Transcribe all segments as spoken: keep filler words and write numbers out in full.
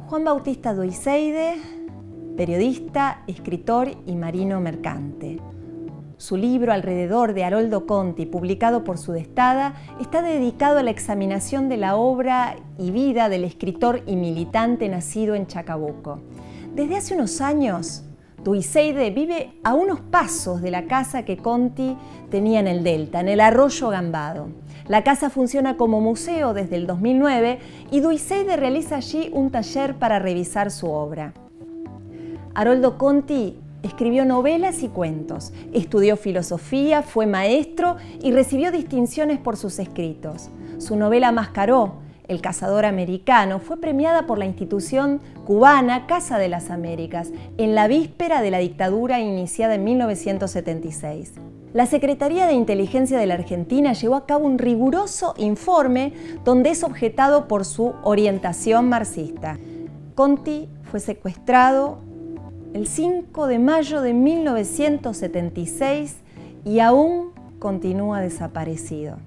Juan Bautista Duizeyde, periodista, escritor y marino mercante. Su libro Alrededor de Haroldo Conti, publicado por Sudestada, está dedicado a la examinación de la obra y vida del escritor y militante nacido en Chacabuco. Desde hace unos años, Duizeyde vive a unos pasos de la casa que Conti tenía en el Delta, en el Arroyo Gambado. La casa funciona como museo desde el dos mil nueve y Duizeyde realiza allí un taller para revisar su obra. Haroldo Conti escribió novelas y cuentos, estudió filosofía, fue maestro y recibió distinciones por sus escritos. Su novela Mascaró, El cazador americano, fue premiada por la institución cubana Casa de las Américas en la víspera de la dictadura iniciada en mil novecientos setenta y seis. La Secretaría de Inteligencia de la Argentina llevó a cabo un riguroso informe donde es objetado por su orientación marxista. Conti fue secuestrado el cinco de mayo de mil novecientos setenta y seis y aún continúa desaparecido.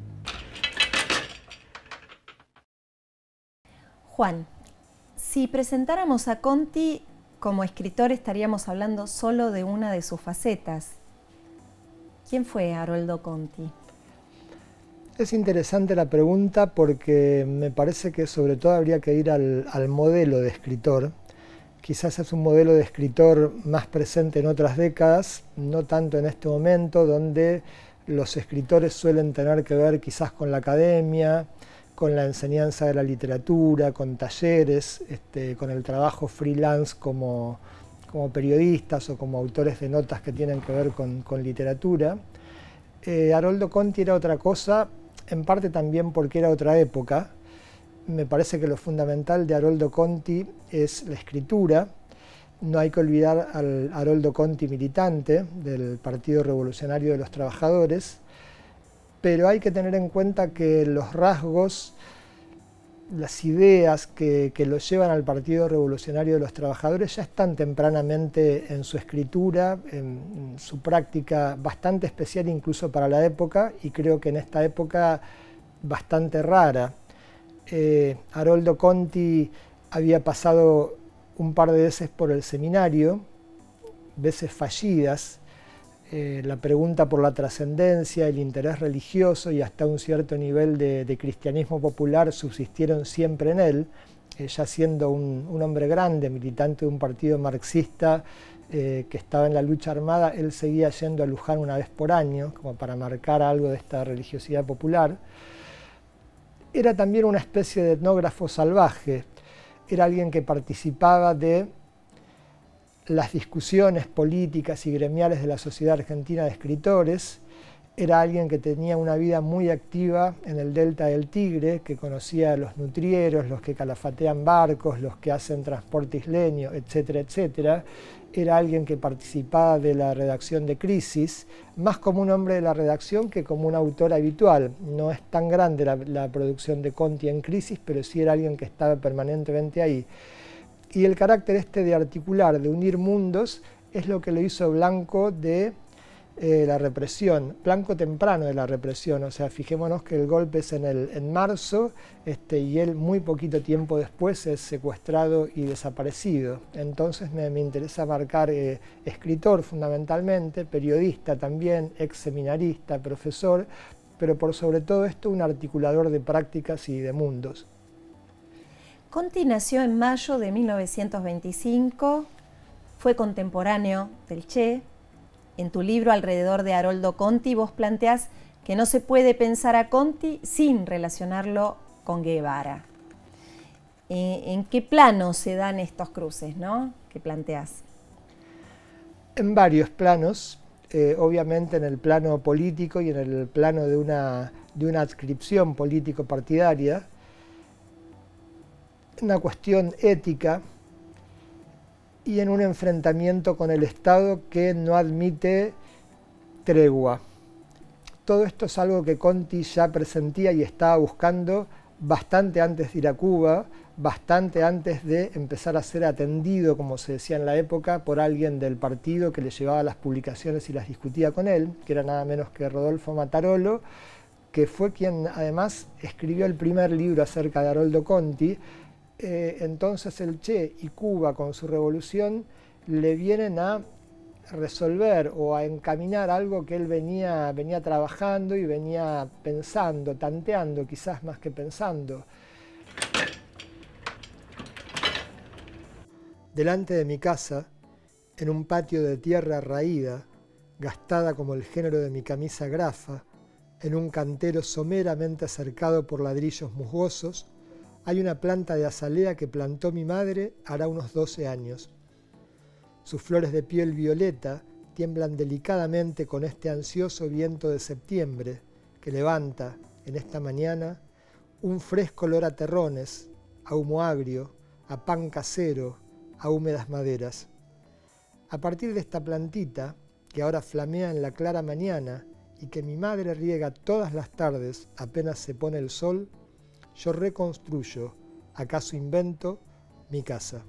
Juan, si presentáramos a Conti como escritor estaríamos hablando solo de una de sus facetas. ¿Quién fue Haroldo Conti? Es interesante la pregunta porque me parece que sobre todo habría que ir al, al modelo de escritor. Quizás es un modelo de escritor más presente en otras décadas, no tanto en este momento, donde los escritores suelen tener que ver quizás con la academia, con la enseñanza de la literatura, con talleres, este, con el trabajo freelance como, como periodistas o como autores de notas que tienen que ver con, con literatura. Eh, Haroldo Conti era otra cosa, en parte también porque era otra época. Me parece que lo fundamental de Haroldo Conti es la escritura. No hay que olvidar al Haroldo Conti militante del Partido Revolucionario de los Trabajadores, pero hay que tener en cuenta que los rasgos, las ideas que, que lo llevan al Partido Revolucionario de los Trabajadores ya están tempranamente en su escritura, en, en su práctica bastante especial incluso para la época, y creo que en esta época bastante rara. Eh, Haroldo Conti había pasado un par de veces por el seminario, veces fallidas. Eh, la pregunta por la trascendencia, el interés religioso y hasta un cierto nivel de, de cristianismo popular subsistieron siempre en él. Eh, ya siendo un, un hombre grande, militante de un partido marxista eh, que estaba en la lucha armada, él seguía yendo a Luján una vez por año, como para marcar algo de esta religiosidad popular. Era también una especie de etnógrafo salvaje, era alguien que participaba de las discusiones políticas y gremiales de la Sociedad Argentina de Escritores, era alguien que tenía una vida muy activa en el Delta del Tigre, que conocía a los nutrieros, los que calafatean barcos, los que hacen transporte isleño, etcétera, etcétera. Era alguien que participaba de la redacción de Crisis, más como un hombre de la redacción que como un autor habitual. No es tan grande la, la producción de Conti en Crisis, pero sí era alguien que estaba permanentemente ahí. Y el carácter este de articular, de unir mundos, es lo que lo hizo blanco de eh, la represión, blanco temprano de la represión. O sea, fijémonos que el golpe es en, el, en marzo este, y él muy poquito tiempo después es secuestrado y desaparecido. Entonces me, me interesa marcar eh, escritor fundamentalmente, periodista también, ex seminarista, profesor, pero por sobre todo esto un articulador de prácticas y de mundos. Conti nació en mayo de mil novecientos veinticinco, fue contemporáneo del Che. En tu libro Alrededor de Haroldo Conti vos planteás que no se puede pensar a Conti sin relacionarlo con Guevara. Eh, ¿En qué plano se dan estos cruces, ¿no?, que planteás? En varios planos, eh, obviamente en el plano político y en el plano de una, de una adscripción político-partidaria, una cuestión ética y en un enfrentamiento con el Estado que no admite tregua. Todo esto es algo que Conti ya presentía y estaba buscando bastante antes de ir a Cuba, bastante antes de empezar a ser atendido, como se decía en la época, por alguien del partido que le llevaba las publicaciones y las discutía con él, que era nada menos que Rodolfo Matarolo, que fue quien además escribió el primer libro acerca de Haroldo Conti, eh, entonces el Che y Cuba con su revolución le vienen a resolver o a encaminar algo que él venía, venía trabajando y venía pensando, tanteando quizás más que pensando. Delante de mi casa, en un patio de tierra raída, gastada como el género de mi camisa grafa, en un cantero someramente cercado por ladrillos musgosos, hay una planta de azalea que plantó mi madre hará unos doce años. Sus flores de piel violeta tiemblan delicadamente con este ansioso viento de septiembre que levanta, en esta mañana, un fresco olor a terrones, a humo agrio, a pan casero, a húmedas maderas. A partir de esta plantita, que ahora flamea en la clara mañana y que mi madre riega todas las tardes apenas se pone el sol, yo reconstruyo, acaso invento, mi casa.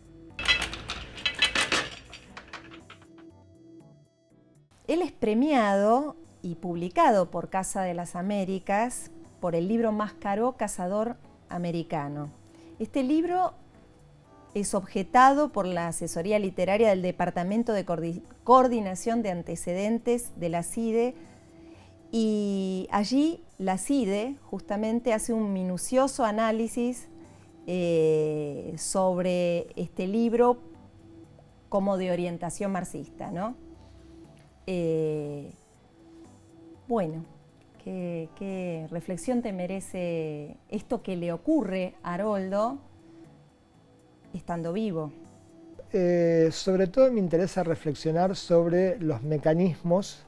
Él es premiado y publicado por Casa de las Américas por el libro Mascaró, Cazador Americano. Este libro es objetado por la asesoría literaria del Departamento de Coordinación de Antecedentes de la C I D E y allí la C I D E justamente hace un minucioso análisis eh, sobre este libro como de orientación marxista, ¿no? Eh, bueno, ¿qué, qué reflexión te merece esto que le ocurre a Haroldo estando vivo? Eh, sobre todo me interesa reflexionar sobre los mecanismos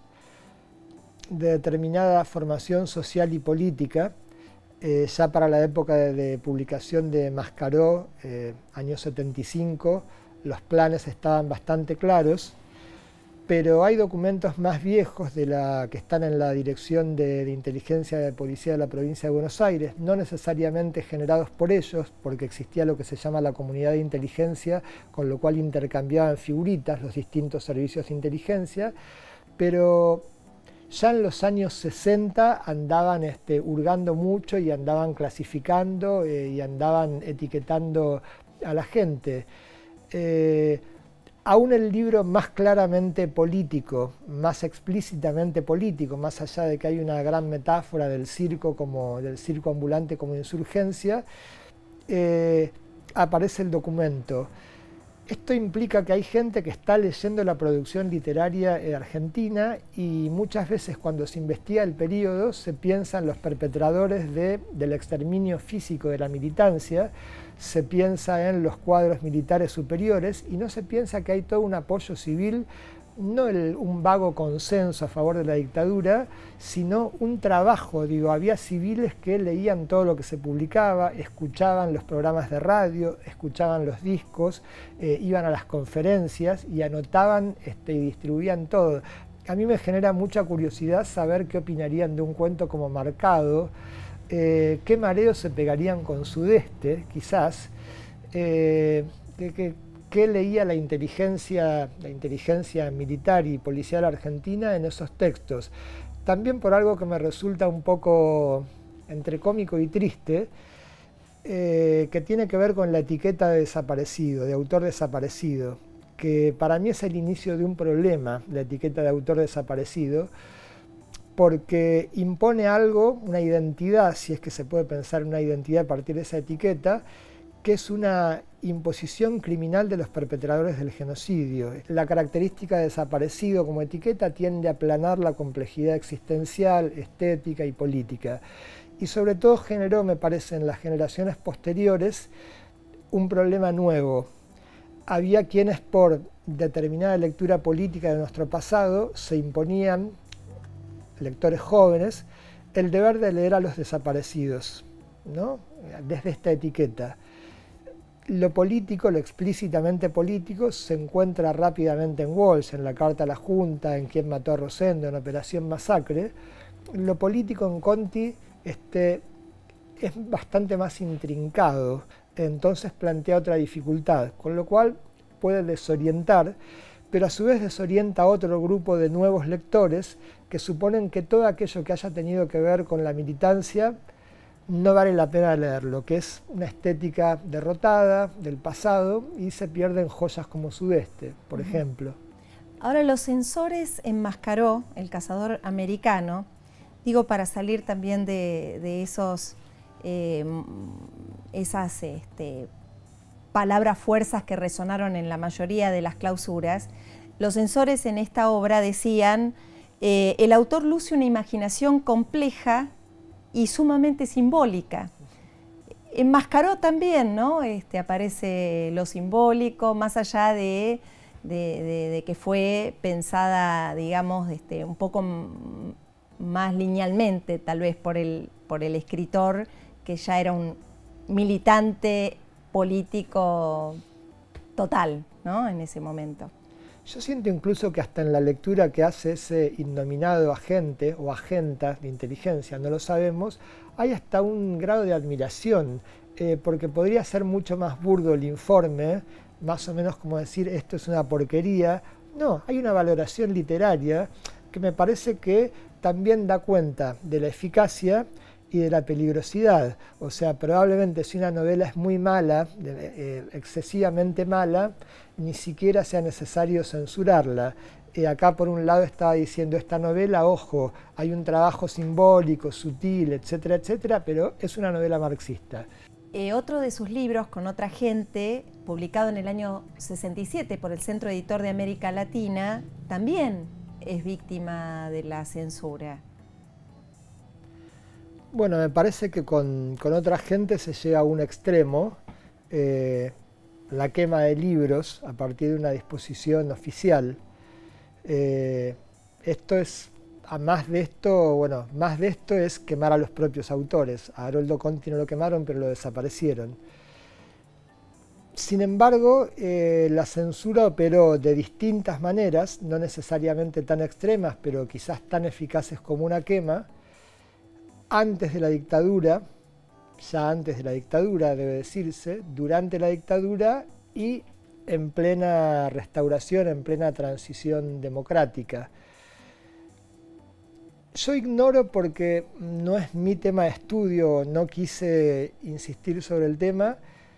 de determinada formación social y política. Eh, ya para la época de, de publicación de Mascaró, eh, año setenta y cinco, los planes estaban bastante claros, pero hay documentos más viejos de la, que están en la Dirección de, de Inteligencia de Policía de la Provincia de Buenos Aires, no necesariamente generados por ellos, porque existía lo que se llama la comunidad de inteligencia, con lo cual intercambiaban figuritas los distintos servicios de inteligencia, pero ya en los años sesenta andaban este, hurgando mucho y andaban clasificando eh, y andaban etiquetando a la gente. Eh, Aún el libro más claramente político, más explícitamente político, más allá de que hay una gran metáfora del circo, como, del circo ambulante como insurgencia, eh, aparece el documento. Esto implica que hay gente que está leyendo la producción literaria argentina y muchas veces cuando se investiga el periodo se piensa en los perpetradores de, del exterminio físico de la militancia, se piensa en los cuadros militares superiores y no se piensa que hay todo un apoyo civil, no el, un vago consenso a favor de la dictadura, sino un trabajo. Digo, había civiles que leían todo lo que se publicaba, escuchaban los programas de radio, escuchaban los discos, eh, iban a las conferencias y anotaban este, y distribuían todo. A mí me genera mucha curiosidad saber qué opinarían de un cuento como Marcado, eh, qué mareos se pegarían con Sudeste, quizás, eh, que, que, qué leía la inteligencia, la inteligencia militar y policial argentina en esos textos. También por algo que me resulta un poco entre cómico y triste, eh, que tiene que ver con la etiqueta de desaparecido, de autor desaparecido, que para mí es el inicio de un problema, la etiqueta de autor desaparecido, porque impone algo, una identidad, si es que se puede pensar en una identidad a partir de esa etiqueta, que es una imposición criminal de los perpetradores del genocidio. La característica de desaparecido como etiqueta tiende a aplanar la complejidad existencial, estética y política. Y sobre todo generó, me parece, en las generaciones posteriores, un problema nuevo. Había quienes por determinada lectura política de nuestro pasado se imponían, lectores jóvenes, el deber de leer a los desaparecidos, ¿no? Desde esta etiqueta. Lo político, lo explícitamente político, se encuentra rápidamente en Walsh, en la Carta a la Junta, en Quién mató a Rosendo, en Operación Masacre. Lo político en Conti este, es bastante más intrincado, entonces plantea otra dificultad, con lo cual puede desorientar, pero a su vez desorienta a otro grupo de nuevos lectores que suponen que todo aquello que haya tenido que ver con la militancia no vale la pena leerlo, que es una estética derrotada del pasado y se pierden joyas como Sudeste, por uh-huh. ejemplo. Ahora, Los censores en Mascaró, El cazador americano, digo para salir también de, de esos, eh, esas este, palabras fuerzas que resonaron en la mayoría de las clausuras. Los censores en esta obra decían, eh, el autor luce una imaginación compleja y sumamente simbólica. En Mascaró también, ¿no? Este, aparece lo simbólico, más allá de, de, de, de que fue pensada, digamos, este, un poco más linealmente, tal vez por el, por el escritor, que ya era un militante político total, ¿no? En ese momento. Yo siento incluso que hasta en la lectura que hace ese innominado agente o agenta de inteligencia, no lo sabemos, hay hasta un grado de admiración, eh, porque podría ser mucho más burdo el informe, más o menos como decir esto es una porquería. No, hay una valoración literaria que me parece que también da cuenta de la eficacia y de la peligrosidad. O sea, probablemente si una novela es muy mala, eh, excesivamente mala, ni siquiera sea necesario censurarla. Eh, acá por un lado estaba diciendo esta novela, ojo, hay un trabajo simbólico, sutil, etcétera, etcétera, pero es una novela marxista. Eh, otro de sus libros, Con otra gente, publicado en el año sesenta y siete por el Centro Editor de América Latina, también es víctima de la censura. Bueno, me parece que con, con otra gente se llega a un extremo, eh, la quema de libros a partir de una disposición oficial. Eh, esto es, a más de esto, bueno, más de esto es quemar a los propios autores. A Haroldo Conti no lo quemaron, pero lo desaparecieron. Sin embargo, eh, la censura operó de distintas maneras, no necesariamente tan extremas, pero quizás tan eficaces como una quema, antes de la dictadura, ya antes de la dictadura debe decirse, durante la dictadura y en plena restauración, en plena transición democrática. Yo ignoro porque no es mi tema de estudio, no quise insistir sobre el tema,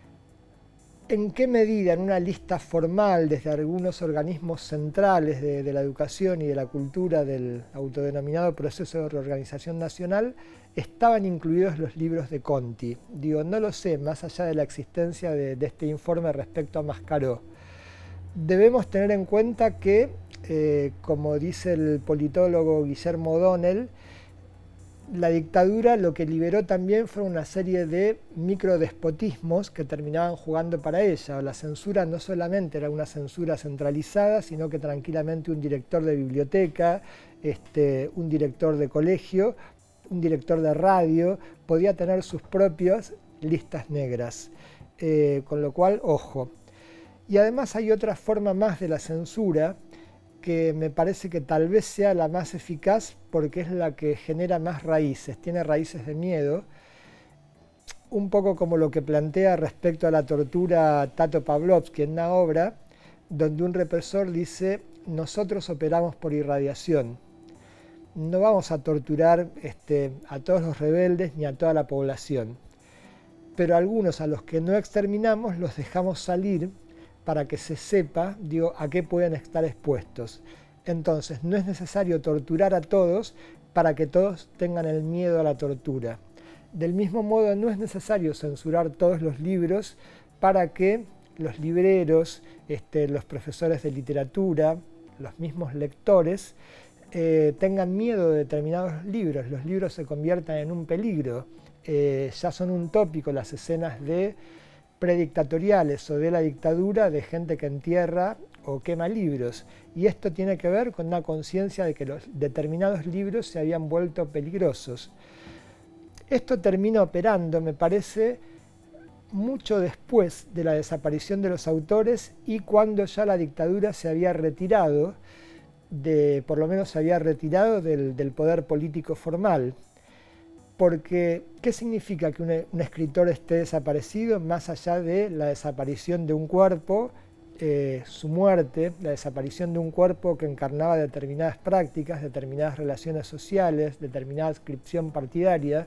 en qué medida en una lista formal desde algunos organismos centrales de, de la educación y de la cultura del autodenominado proceso de reorganización nacional estaban incluidos los libros de Conti. Digo, no lo sé, más allá de la existencia de, de este informe respecto a Mascaró. Debemos tener en cuenta que, eh, como dice el politólogo Guillermo O'Donnell, la dictadura lo que liberó también fue una serie de microdespotismos que terminaban jugando para ella. La censura no solamente era una censura centralizada, sino que tranquilamente un director de biblioteca, este, un director de colegio, un director de radio, podía tener sus propias listas negras. Eh, con lo cual, ojo. Y además hay otra forma más de la censura, que me parece que tal vez sea la más eficaz porque es la que genera más raíces, tiene raíces de miedo, un poco como lo que plantea respecto a la tortura Tato Pavlovsky en una obra donde un represor dice, nosotros operamos por irradiación, no vamos a torturar este, a todos los rebeldes ni a toda la población, pero algunos a los que no exterminamos los dejamos salir para que se sepa, digo, a qué pueden estar expuestos. Entonces, no es necesario torturar a todos para que todos tengan el miedo a la tortura. Del mismo modo, no es necesario censurar todos los libros para que los libreros, este, los profesores de literatura, los mismos lectores, eh, tengan miedo de determinados libros. Los libros se conviertan en un peligro. Eh, ya son un tópico las escenas de predictatoriales o de la dictadura de gente que entierra o quema libros. Y esto tiene que ver con una conciencia de que los determinados libros se habían vuelto peligrosos. Esto termina operando, me parece, mucho después de la desaparición de los autores y cuando ya la dictadura se había retirado, de, por lo menos se había retirado del, del poder político formal. Porque, ¿qué significa que un, un escritor esté desaparecido más allá de la desaparición de un cuerpo, eh, su muerte, la desaparición de un cuerpo que encarnaba determinadas prácticas, determinadas relaciones sociales, determinada adscripción partidaria?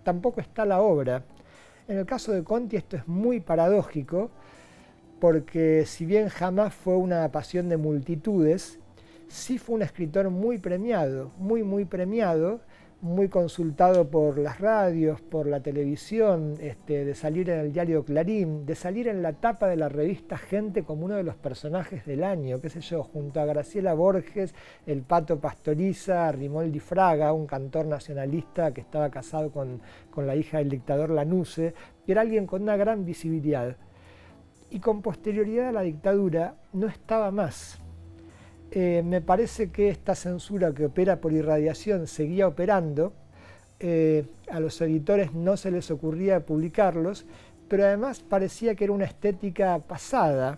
tampoco está la obra. En el caso de Conti esto es muy paradójico, porque si bien jamás fue una pasión de multitudes, sí fue un escritor muy premiado, muy muy premiado, muy consultado por las radios, por la televisión, este, de salir en el diario Clarín, de salir en la tapa de la revista Gente como uno de los personajes del año, qué sé yo, junto a Graciela Borges, el Pato Pastoriza, Rimoldi Fraga, un cantor nacionalista que estaba casado con, con la hija del dictador Lanusse, que era alguien con una gran visibilidad. Y con posterioridad a la dictadura no estaba más. Eh, me parece que esta censura que opera por irradiación seguía operando, eh, a los editores no se les ocurría publicarlos, pero además parecía que era una estética pasada.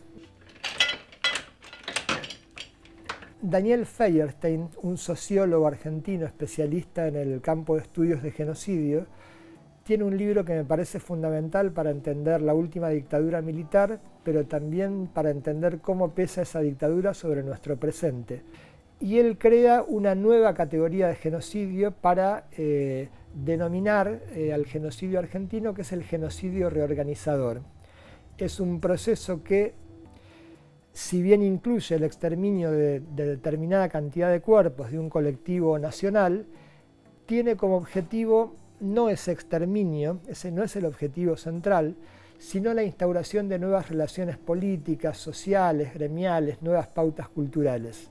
Daniel Feuerstein, un sociólogo argentino especialista en el campo de estudios de genocidio, tiene un libro que me parece fundamental para entender la última dictadura militar, pero también para entender cómo pesa esa dictadura sobre nuestro presente. Y él crea una nueva categoría de genocidio para eh, denominar eh, al genocidio argentino, que es el genocidio reorganizador. Es un proceso que, si bien incluye el exterminio de, de determinada cantidad de cuerpos de un colectivo nacional, tiene como objetivo no ese exterminio, ese no es el objetivo central, sino la instauración de nuevas relaciones políticas, sociales, gremiales, nuevas pautas culturales.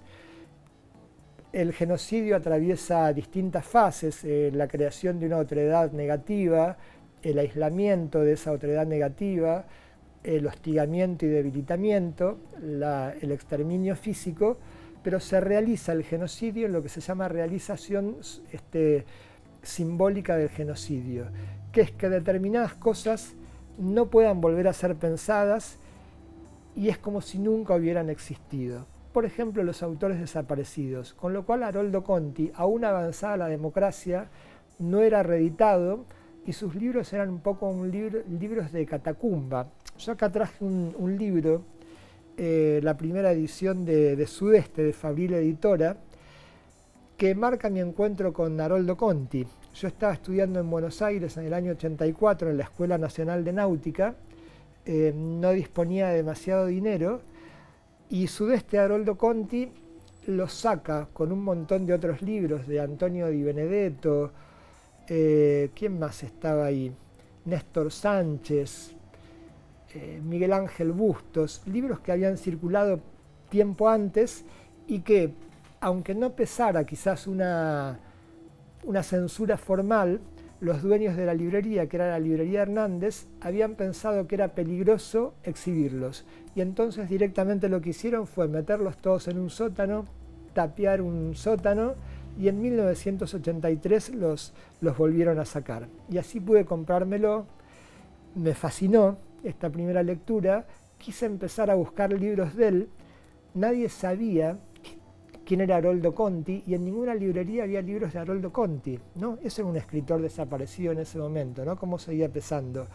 El genocidio atraviesa distintas fases, eh, la creación de una otredad negativa, el aislamiento de esa otredad negativa, el hostigamiento y debilitamiento, la, el exterminio físico, pero se realiza el genocidio en lo que se llama realización este, simbólica del genocidio, que es que determinadas cosas no puedan volver a ser pensadas y es como si nunca hubieran existido. Por ejemplo, los autores desaparecidos, con lo cual Haroldo Conti, aún avanzada la democracia, no era reeditado y sus libros eran un poco un libro, libros de catacumba. Yo acá traje un, un libro, eh, la primera edición de, de Sudeste, de Fabril Editora, que marca mi encuentro con Haroldo Conti. Yo estaba estudiando en Buenos Aires en el año ochenta y cuatro en la Escuela Nacional de Náutica, eh, no disponía de demasiado dinero, y Sudeste de Haroldo Conti lo saca con un montón de otros libros de Antonio Di Benedetto, eh, ¿quién más estaba ahí? Néstor Sánchez, eh, Miguel Ángel Bustos, libros que habían circulado tiempo antes y que, aunque no pesara quizás una, una censura formal, los dueños de la librería, que era la librería Hernández, habían pensado que era peligroso exhibirlos. Y entonces directamente lo que hicieron fue meterlos todos en un sótano, tapiar un sótano, y en mil novecientos ochenta y tres los, los volvieron a sacar. Y así pude comprármelo, me fascinó esta primera lectura, quise empezar a buscar libros de él, nadie sabía quién era Haroldo Conti, y en ninguna librería había libros de Haroldo Conti, ¿no? Ese era un escritor desaparecido en ese momento, ¿no? Cómo seguía pesando.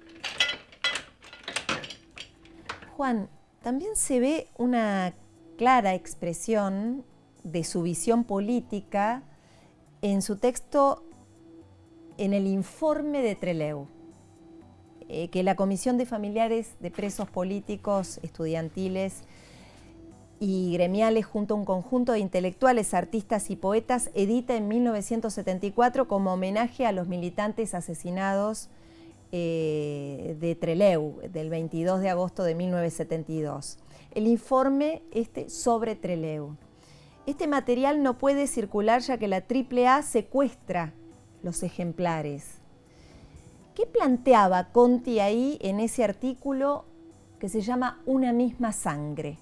Juan, también se ve una clara expresión de su visión política en su texto en el informe de Trelew, eh, que la Comisión de Familiares de Presos Políticos Estudiantiles y gremiales junto a un conjunto de intelectuales, artistas y poetas edita en mil novecientos setenta y cuatro como homenaje a los militantes asesinados eh, de Trelew, del veintidós de agosto de mil novecientos setenta y dos. El informe este sobre Trelew. Este material no puede circular ya que la triple A secuestra los ejemplares. ¿Qué planteaba Conti ahí en ese artículo que se llama Una misma sangre?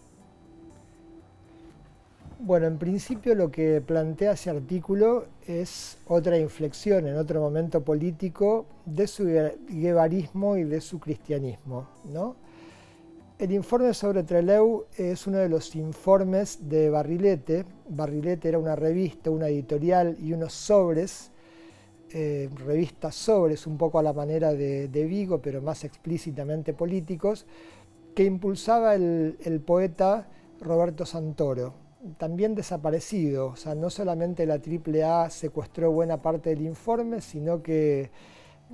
Bueno, en principio lo que plantea ese artículo es otra inflexión en otro momento político de su guevarismo y de su cristianismo, ¿no? El informe sobre Trelew es uno de los informes de Barrilete. Barrilete era una revista, una editorial y unos sobres, eh, revistas sobres, un poco a la manera de, de Vigo, pero más explícitamente políticos, que impulsaba el, el poeta Roberto Santoro, también desaparecido. O sea, no solamente la triple A secuestró buena parte del informe, sino que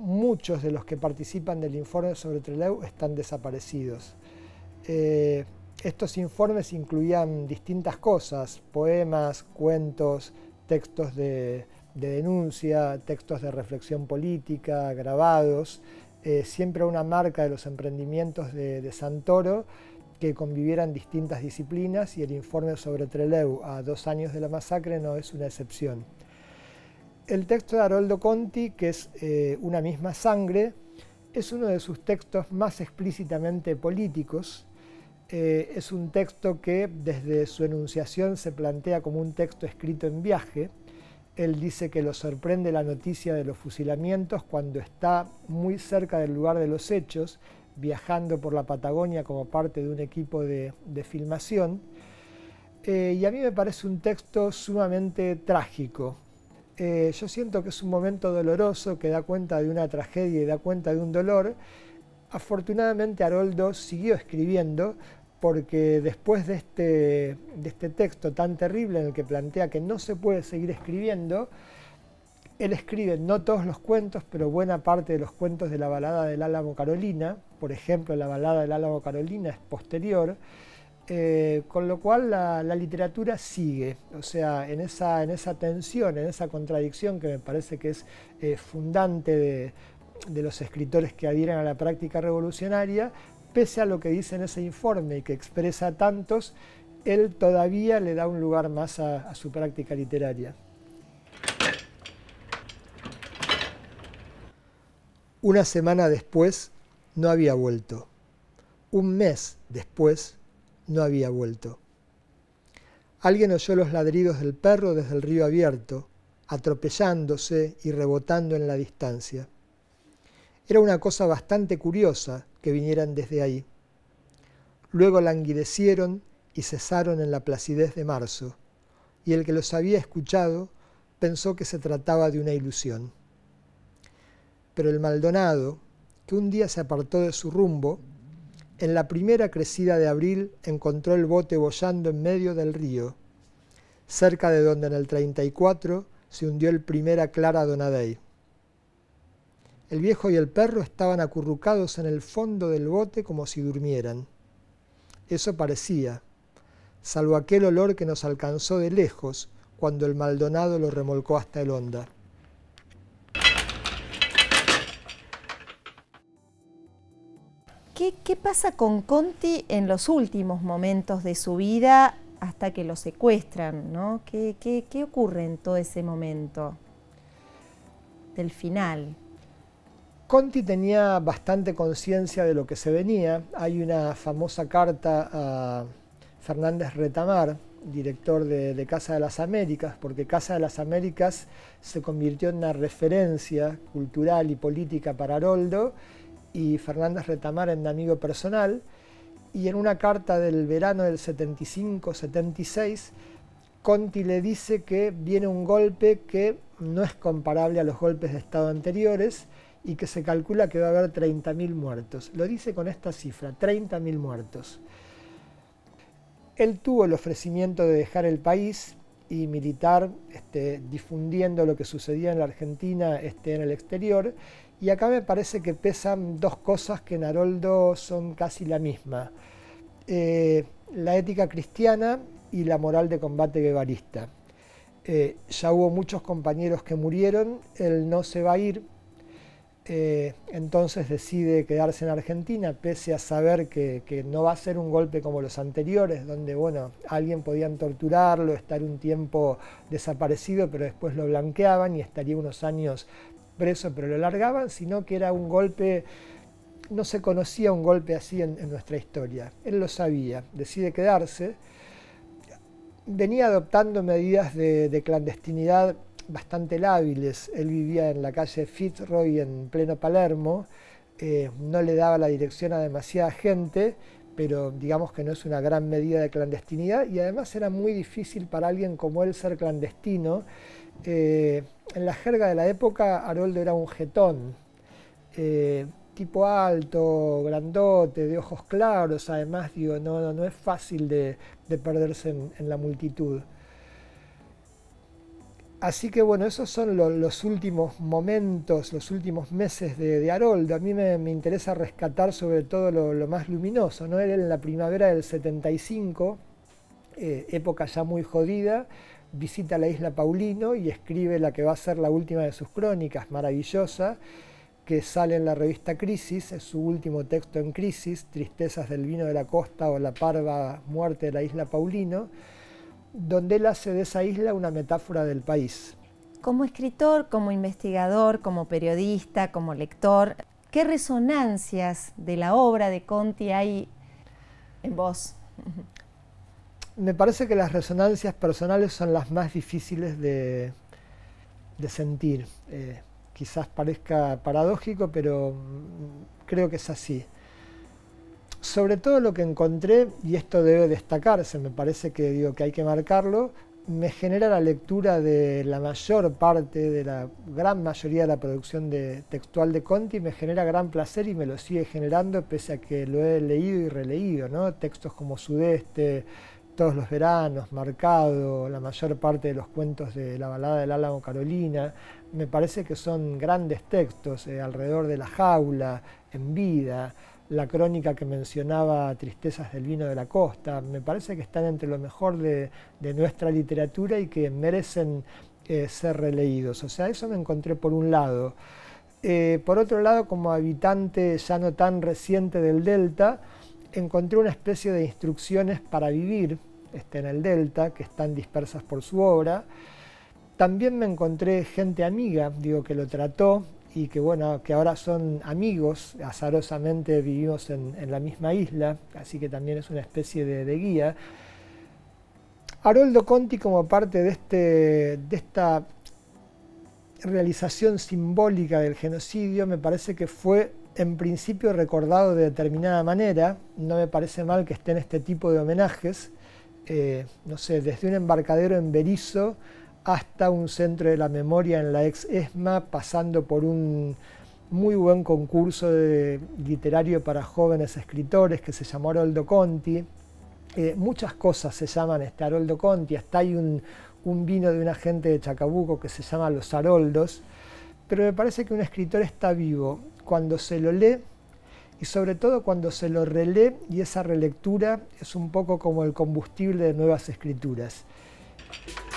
muchos de los que participan del informe sobre Trelew están desaparecidos. Eh, estos informes incluían distintas cosas: poemas, cuentos, textos de, de denuncia, textos de reflexión política, grabados, eh, siempre una marca de los emprendimientos de, de Santoro, que convivieran distintas disciplinas, y el informe sobre Trelew a dos años de la masacre no es una excepción. El texto de Haroldo Conti, que es eh, Una misma sangre, es uno de sus textos más explícitamente políticos. Eh, es un texto que desde su enunciación se plantea como un texto escrito en viaje. Él dice que lo sorprende la noticia de los fusilamientos cuando está muy cerca del lugar de los hechos, viajando por la Patagonia como parte de un equipo de, de filmación. Eh, y a mí me parece un texto sumamente trágico. Eh, yo siento que es un momento doloroso que da cuenta de una tragedia y da cuenta de un dolor. Afortunadamente Haroldo siguió escribiendo, porque después de este, de este texto tan terrible en el que plantea que no se puede seguir escribiendo, él escribe no todos los cuentos, pero buena parte de los cuentos de la balada del Álamo Carolina. Por ejemplo, la balada del Álamo Carolina es posterior, eh, con lo cual la, la literatura sigue, o sea, en esa, en esa tensión, en esa contradicción que me parece que es eh, fundante de, de los escritores que adhieren a la práctica revolucionaria. Pese a lo que dice en ese informe y que expresa a tantos, él todavía le da un lugar más a, a su práctica literaria. Una semana después no había vuelto. Un mes después no había vuelto. Alguien oyó los ladridos del perro desde el río abierto, atropellándose y rebotando en la distancia. Era una cosa bastante curiosa que vinieran desde ahí. Luego languidecieron y cesaron en la placidez de marzo, y el que los había escuchado pensó que se trataba de una ilusión. Pero el Maldonado, que un día se apartó de su rumbo, en la primera crecida de abril encontró el bote boyando en medio del río, cerca de donde en el treinta y cuatro se hundió el primer Clara Donadei. El viejo y el perro estaban acurrucados en el fondo del bote como si durmieran. Eso parecía, salvo aquel olor que nos alcanzó de lejos cuando el Maldonado lo remolcó hasta el Honda. ¿Qué, ¿Qué pasa con Conti en los últimos momentos de su vida hasta que lo secuestran, ¿no? ¿Qué, qué, qué ocurre en todo ese momento del final? Conti tenía bastante conciencia de lo que se venía. Hay una famosa carta a Fernández Retamar, director de, de Casa de las Américas, porque Casa de las Américas se convirtió en una referencia cultural y política para Haroldo, y Fernández Retamar en un amigo personal. Y en una carta del verano del setenta y cinco setenta y seis, Conti le dice que viene un golpe que no es comparable a los golpes de Estado anteriores y que se calcula que va a haber treinta mil muertos. Lo dice con esta cifra, treinta mil muertos. Él tuvo el ofrecimiento de dejar el país y militar este, difundiendo lo que sucedía en la Argentina este, en el exterior. Y acá me parece que pesan dos cosas que en Haroldo son casi la misma. Eh, la ética cristiana y la moral de combate guevarista. Eh, ya hubo muchos compañeros que murieron, él no se va a ir, eh, entonces decide quedarse en Argentina, pese a saber que, que no va a ser un golpe como los anteriores, donde bueno, a alguien podían torturarlo, estar un tiempo desaparecido, pero después lo blanqueaban y estaría unos años preso, pero lo largaban, sino que era un golpe, no se conocía un golpe así en, en nuestra historia. Él lo sabía, decide quedarse. Venía adoptando medidas de, de clandestinidad bastante lábiles. Él vivía en la calle Fitzroy en pleno Palermo, eh, no le daba la dirección a demasiada gente, pero digamos que no es una gran medida de clandestinidad, y además era muy difícil para alguien como él ser clandestino. Eh, en la jerga de la época, Haroldo era un jetón, eh, tipo alto, grandote, de ojos claros, además digo, no, no, no es fácil de, de perderse en, en la multitud. Así que bueno, esos son lo, los últimos momentos, los últimos meses de, de Haroldo. A mí me, me interesa rescatar sobre todo lo, lo más luminoso, ¿no? Él en la primavera del setenta y cinco, eh, época ya muy jodida, visita la isla Paulino y escribe la que va a ser la última de sus crónicas, maravillosa, que sale en la revista Crisis, es su último texto en Crisis, Tristezas del vino de la costa o la parva muerte de la isla Paulino, donde él hace de esa isla una metáfora del país. Como escritor, como investigador, como periodista, como lector, ¿qué resonancias de la obra de Conti hay en vos? Me parece que las resonancias personales son las más difíciles de, de sentir. Eh, quizás parezca paradójico, pero creo que es así. Sobre todo lo que encontré, y esto debe destacarse, me parece que, digo, que hay que marcarlo, me genera la lectura de la mayor parte, de la gran mayoría de la producción de, textual de Conti, me genera gran placer y me lo sigue generando pese a que lo he leído y releído, ¿no? Textos como Sudeste, Todos los veranos, Marcado, la mayor parte de los cuentos de La balada del Álamo Carolina, me parece que son grandes textos, eh, Alrededor de la jaula, En vida, la crónica que mencionaba Tristezas del vino de la costa, me parece que están entre lo mejor de, de nuestra literatura y que merecen eh, ser releídos. O sea, eso me encontré por un lado. Eh, por otro lado, como habitante ya no tan reciente del Delta, encontré una especie de instrucciones para vivir este, en el Delta, que están dispersas por su obra. También me encontré gente amiga, digo, que lo trató, y que bueno, que ahora son amigos, azarosamente vivimos en, en la misma isla, así que también es una especie de, de guía. Haroldo Conti, como parte de, este, de esta realización simbólica del genocidio, me parece que fue en principio recordado de determinada manera. No me parece mal que esté en este tipo de homenajes, eh, no sé, desde un embarcadero en Berisso hasta un centro de la memoria en la ex ESMA, pasando por un muy buen concurso de literario para jóvenes escritores que se llamó Haroldo Conti. Eh, muchas cosas se llaman este Haroldo Conti, hasta hay un, un vino de una gente de Chacabuco que se llama Los Haroldos, pero me parece que un escritor está vivo cuando se lo lee y sobre todo cuando se lo relee, y esa relectura es un poco como el combustible de nuevas escrituras.